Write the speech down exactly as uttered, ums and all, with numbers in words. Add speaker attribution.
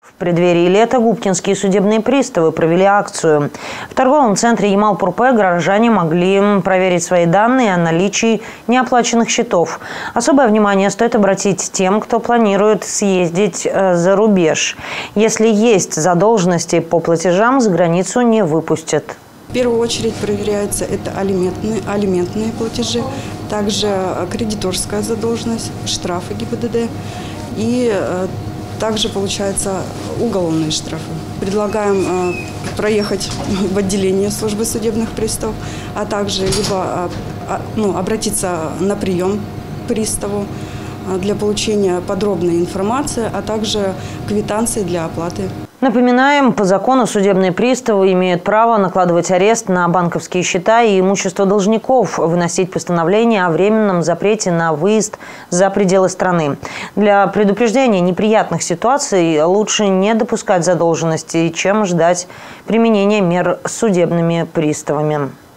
Speaker 1: В преддверии лета губкинские судебные приставы провели акцию. В торговом центре Ямал-Пурпе горожане могли проверить свои данные о наличии неоплаченных счетов. Особое внимание стоит обратить тем, кто планирует съездить за рубеж. Если есть задолженности по платежам, за границу не выпустят.
Speaker 2: В первую очередь проверяются это алиментные, алиментные платежи, также кредиторская задолженность, штрафы ГИБДД и также, получается, уголовные штрафы. Предлагаем проехать в отделение службы судебных приставов, а также либо ну, обратиться на прием к приставу для получения подробной информации, а также квитанции для оплаты.
Speaker 1: Напоминаем, по закону судебные приставы имеют право накладывать арест на банковские счета и имущество должников, выносить постановление о временном запрете на выезд за пределы страны. Для предупреждения неприятных ситуаций лучше не допускать задолженности, чем ждать применения мер судебными приставами.